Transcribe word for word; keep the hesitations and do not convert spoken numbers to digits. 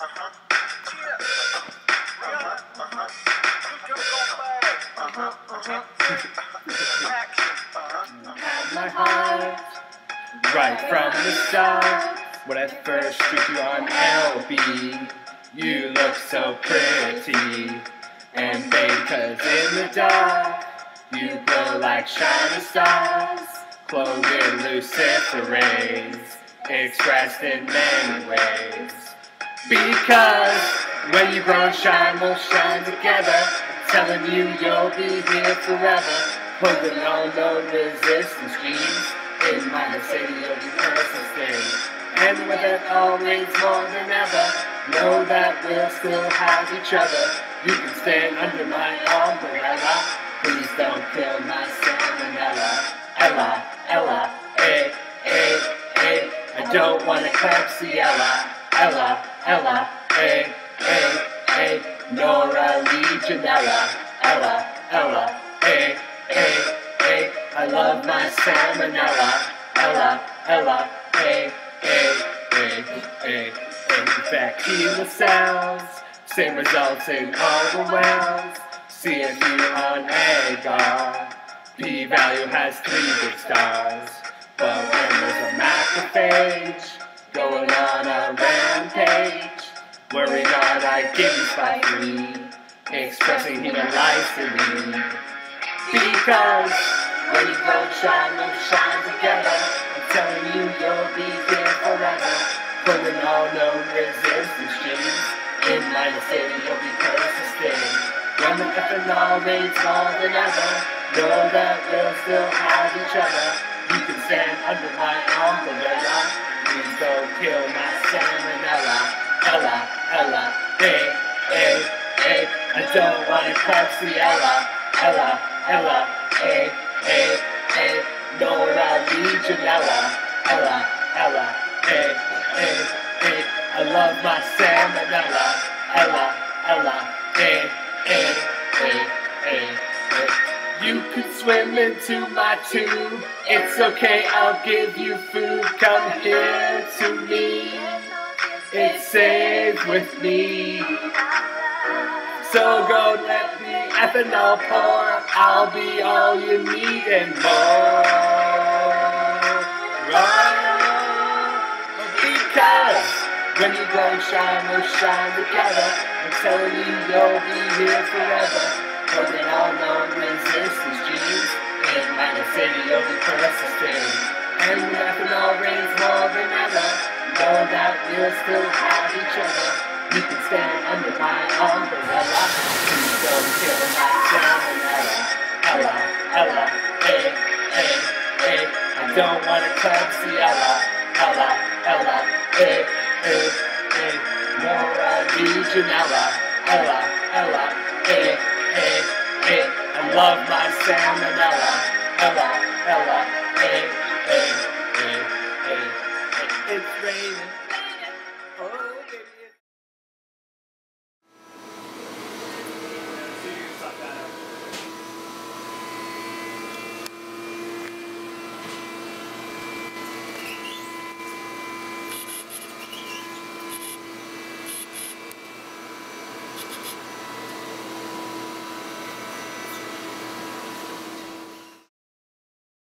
Uh-huh. Yeah. Rihanna. Uh-huh. Good girl, go fast. Uh-huh. Uh-huh. Action. Uh-huh. Had my heart right from the start. When I first took you on L B, you look so pretty. And babe, 'cause in the dark, you glow like shining stars. Clothed in Lucifer rays, expressed in many ways. Because when you grow and shine, we'll shine together. Telling you you'll be here forever. Putting on no resistance genes. In my city, you'll be persistent. And when it all rains more than ever, know that we'll still have each other. You can stand under my umbrella. Please don't kill my salmonella. Ella, Ella, eh, eh, eh. I don't want eclampsia. Ella, Ella, eh, eh, eh. Nora Legionella. Ella, Ella, eh, eh, eh. I love my salmonella. Ella, Ella, eh, eh, eh, eh, eh. Bacteria cells, same results in all the wells. C F U on agar. P-value has three big stars. But when there's a macrophage going on a rampage, worry not, I give you spot three, expressing human lysine. Because when you grow and shine, we'll shine together. I'm telling you, you'll be here forever. Pulling all known resistance genes. In my city, you'll be persistent. When the ethanol rains more than ever, know that we'll still have each other. You can stand under my umbrella. Please don't kill my salmonella. Ella, Ella, eh, eh, eh. I don't want eclampsia. Ella, Ella, eh, eh, eh. Nora Legionella. Ella, Ella, eh, eh, eh. I love my salmonella. Ella, Ella, eh, eh, eh, eh, eh. You could swim into my tube. It's okay, I'll give you food. Come here to me. It's safe with me. So go let the ethanol pour. I'll be all you need and more. Because when you grow and shine, we'll shine together. I'm telling you, you'll be here forever. Putting all known resistance genes. In my city, you'll be persistent. And when ethanol rains more than ever, know that we'll still have each other. You can stand under my umbrella. Please don't kill my salmonella. Ella, Ella, eh, eh, eh. I don't want eclampsia. Ella, Ella, eh, eh, eh. Nora Legionella. Ella, Ella, eh, eh, eh. I love my salmonella. Ella, Ella.